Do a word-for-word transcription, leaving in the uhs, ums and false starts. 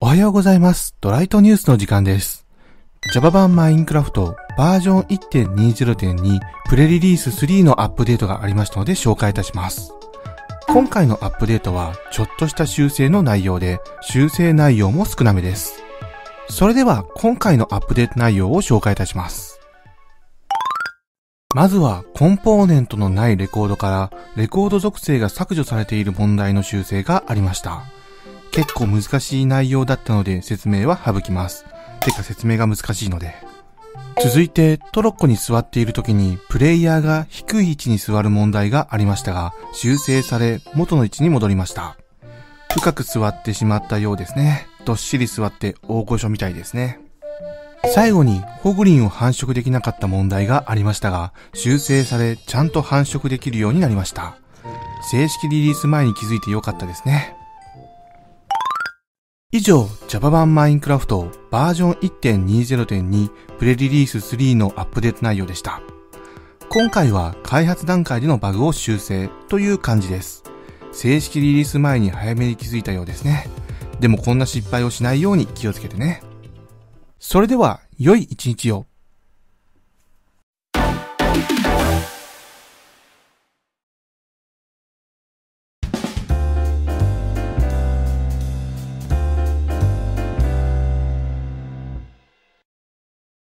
おはようございます。ドライトニュースの時間です。Java 版マインクラフトバージョン いってんにじゅうてんに プレリリーススリーのアップデートがありましたので紹介いたします。今回のアップデートはちょっとした修正の内容で、修正内容も少なめです。それでは今回のアップデート内容を紹介いたします。まずはコンポーネントのないレコードからレコード属性が削除されている問題の修正がありました。結構難しい内容だったので説明は省きます。てか説明が難しいので。続いてトロッコに座っている時にプレイヤーが低い位置に座る問題がありましたが、修正され元の位置に戻りました。深く座ってしまったようですね。どっしり座って大御所みたいですね。最後にホグリンを繁殖できなかった問題がありましたが、修正されちゃんと繁殖できるようになりました。正式リリース前に気づいてよかったですね。以上、Java 版マインクラフトバージョン いってんにじゅうてんに プレリリーススリーのアップデート内容でした。今回は開発段階でのバグを修正という感じです。正式リリース前に早めに気づいたようですね。でもこんな失敗をしないように気をつけてね。それでは、良い一日を。